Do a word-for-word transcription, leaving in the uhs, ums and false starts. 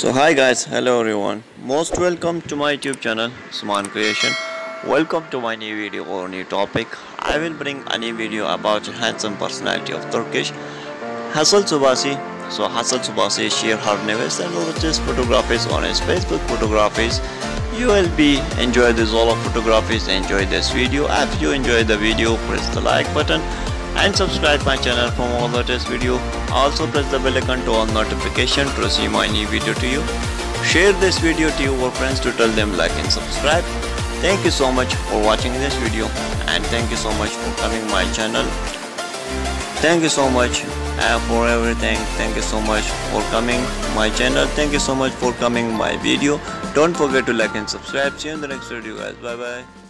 So hi guys, hello everyone. Most welcome to my YouTube channel Sman Creation. Welcome to my new video or new topic. I will bring a new video about the handsome personality of Turkish Hassel Subasi. So Hassel Subasi share her newest and latest photographies on his Facebook photographies. You will be enjoy this all of photographies. Enjoy this video. If you enjoy the video, press the like button and subscribe my channel for more latest video. Also press the bell icon to all notification to receive my new video to you. Share this video to your friends to tell them like and subscribe. Thank you so much for watching this video and thank you so much for coming my channel. Thank you so much uh, for everything. Thank you so much for coming my channel. Thank you so much for coming my video. Don't forget to like and subscribe. See you in the next video guys. Bye bye.